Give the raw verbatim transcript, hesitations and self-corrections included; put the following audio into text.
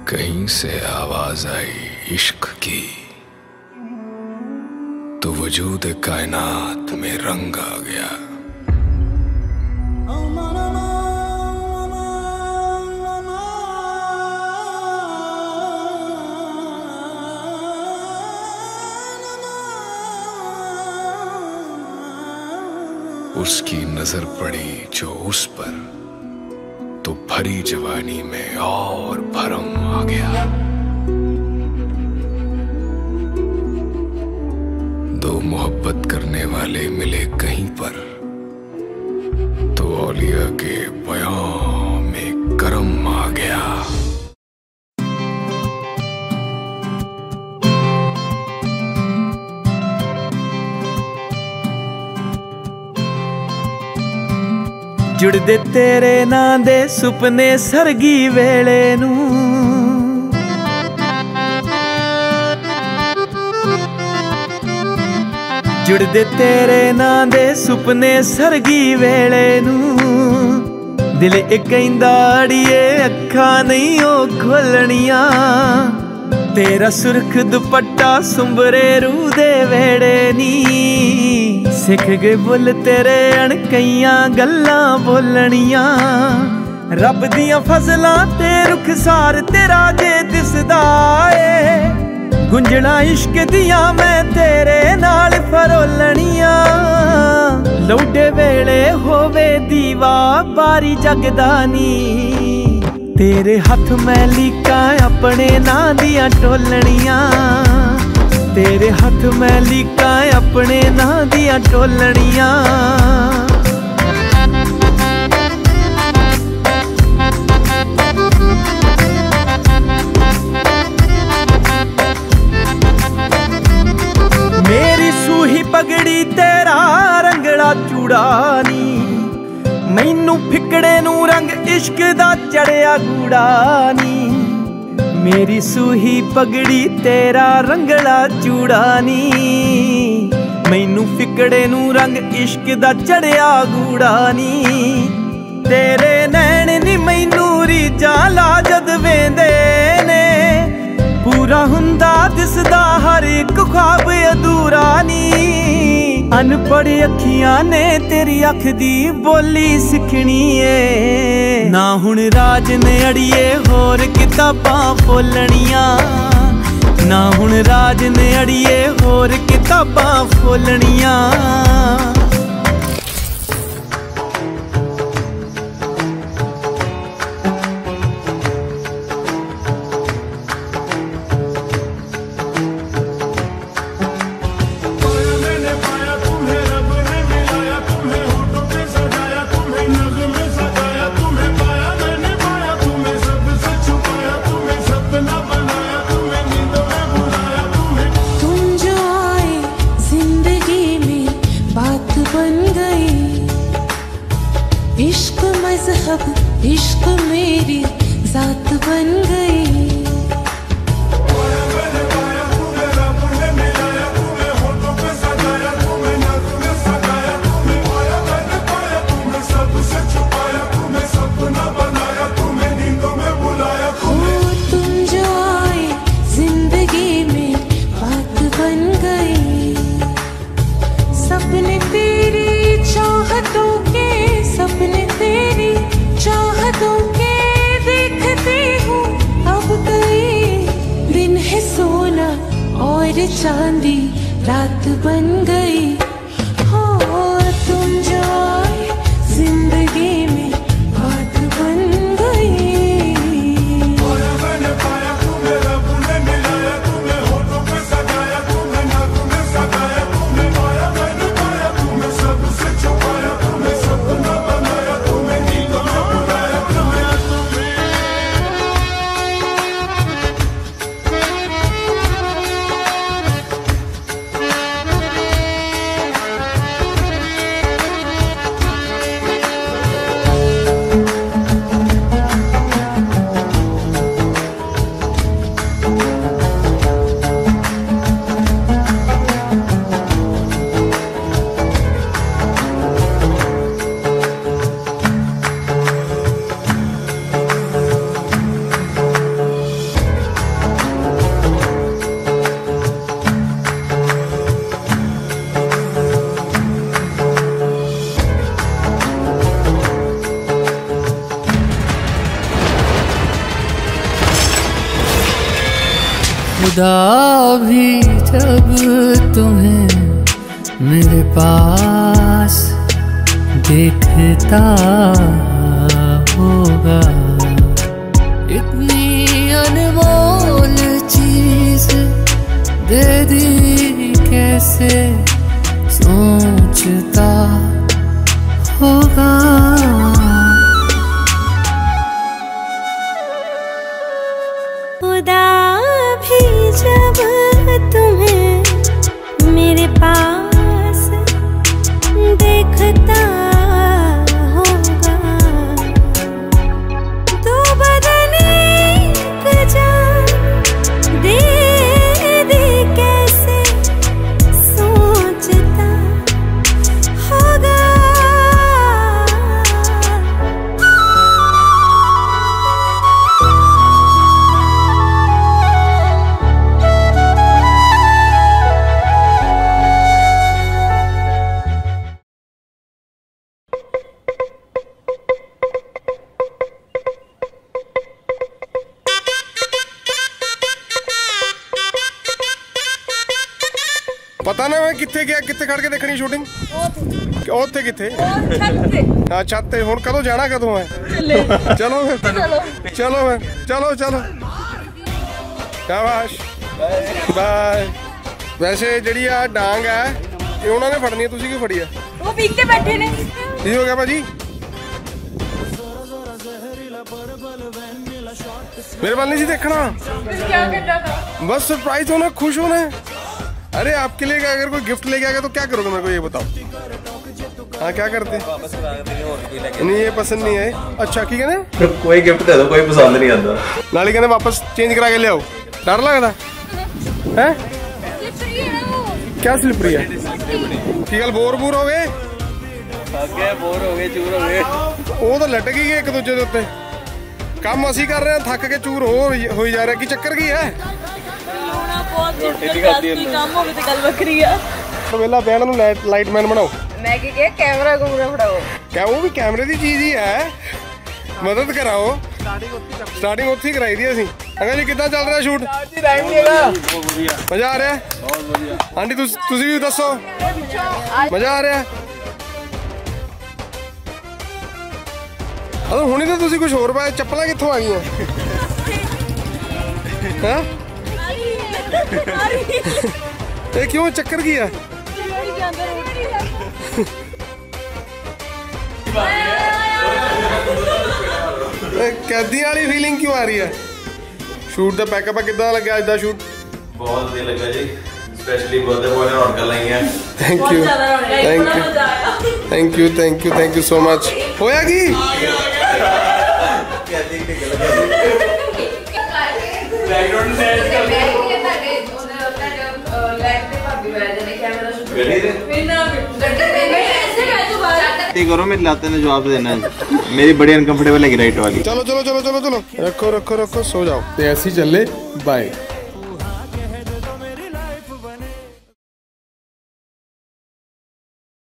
कहीं से आवाज आई इश्क की, तो वजूद कायनात में रंग आ गया। उसकी नजर पड़ी जो उस पर, तो भरी जवानी में और भरम आ गया। दो मोहब्बत करने वाले मिले कहीं पर, तो औलिया के बयां में करम आ गया। जुड़दे तेरे नां दे सुपने सरगी वेले नूं, जुड़दे तेरे नां दे सुपने सरगी वेले नूं। दिल इक कहंदा अड़िए अखां नहीं ओ खोलणियां, तेरा सुर्ख दुपट्टा सुंबरे रूह दे वेड़े नी। सिख गए बुल तेरे अणकइयां गल्लां बोलणियां, रब दियां फजलां ते रुखसार तेरा जे दिसदा ए। गुंजना इश्क दियां मैं तेरे नाल फरोलणियां, लौडे वेले होवे दीवा बारी जगदा नी। तेरे हथ मैं लीकां अपने नां दियां टोलणियां, तेरे हथ मैं लीकां अपने नां दियां टोलणियां। मेरी सूही पगड़ी तेरा रंगड़ा चूड़ानी, मैनू फिकड़े नू रंग इश्क दा चढ़िया गूड़ानी। मेरी सूही पगड़ी तेरा रंगला चूड़ानी, मैनू फिकड़े नू रंग इश्क दा चढ़िया गूड़ानी। तेरे नैन नी मैनू रीजा ला जद वेंदे ने, पूरा हुंदा दिसदा हर एक ख्वाब अधूरा नी। अनपढ़ अखियां ने तेरी अख दी बोली सिखनी है, ना हुण राज ने अड़िए होर किताबां फोलणियां। ना हुण राज ने अड़िए होर किताबां फोलणियां। इश्क मजहब इश्क मेरी जात बन गई। तुम जो आए जिंदगी में बात बन गई। सपने तेरी चाहतों के, सपने तेरी चाहतों के देखते हूँ अब कई। दिन है सोना और चांदी रात बन गई। हो तुम जो आए जिंदगी में बात बन गई। खुदा भी जब तुम्हें मेरे पास देखता होगा, इतनी अनमोल चीज दे दी कैसे सोचता होगा। खुदा भी जब तुम्हें मेरे पास देखता होगा, दो बदन एक जान दे दे कैसे सोचता होगा। पता ना मैं कितने गया, कितने खड़ के देखनी शूटिंग उत्थे कितने हाँ छत ते। हुण कदों जाना, कदों है? चलो फिर चलो फिर चलो चलो शाबाश बाय। वैसे जिहड़ी आ डांग है ये उन्होंने फड़नी है, तुसीं क्यों फड़ी है? वो पीछे बैठे ने। की हो गया भाजी? मेरे वाल नहीं सी देखना, क्या करना था? बस सरप्राइज होना, खुश होना है। अरे आपके लिए अगर कोई गिफ्ट लेके आएगा तो क्या करोगे मेरे को ये बताओ। हाँ क्या करते? नहीं ये पसंद नहीं है। अच्छा की कहने कोई गिफ्ट दे दो, कोई पसंद नहीं आता। नाली कहने वापस चेंज करा के ले आओ। डर लगता है? क्या स्लिपरी है? की गल बोर बोर हो गए? बोर हो गए, चूर हो गए। वो तो लटक ही गए एक दूजे के उत्ते। काम असी कर रहे हैं, थक के चूर हो हो जा रहा। की चक्कर की है? वेला बैन नूं लाइटमैन बनाओ। मैं की कहा कैमरा घूमना फड़ाओ। क्या वो भी कैमरे की चीज ही है, मदद कराओ। स्टार्टिंग उत्थे ही कराई दी असीं। अंकल जी कितना चल रहा शूट? मजा आ रहा है? आंटी तुसीं भी दसो, मजा आ रहा है? अरे हुणी तो तुसीं कुछ होर पाया, चप्पलां कित्थों आ गईयां? हैं? ये क्यों चक्कर की है? कैदी वाली फीलिंग क्यों आ रही है? शूट का पैकअप कितना लगा अज का शूट? बहुत ਵਧੀਆ ਲੱਗਾ ਜੀ, स्पेशली बर्थडे बॉय ने रौनक लाईਆਂ। Thank you thank you thank you thank you thank you so much. होया की करो, मेरे लाते ने जवाब देना है। मेरी बड़ी अनकंफर्टेबल है राइट वाली। चलो चलो चलो चलो चलो रखो रखो रखो, सो जाओ। ऐसे ही चले, बाय।